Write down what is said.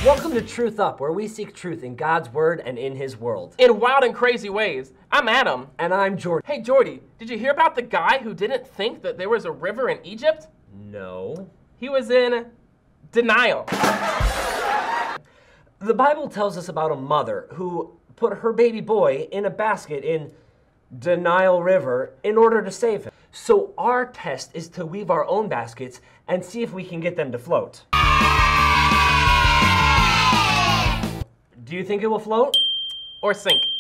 Welcome to Truth Up, where we seek truth in God's Word and in His world. In wild and crazy ways. I'm Adam. And I'm Geordie. Hey, Geordie, did you hear about the guy who didn't think that there was a river in Egypt? No. He was in denial. The Bible tells us about a mother who put her baby boy in a basket in Denial River in order to save him. So our test is to weave our own baskets and see if we can get them to float. Do you think it will float? Or sink.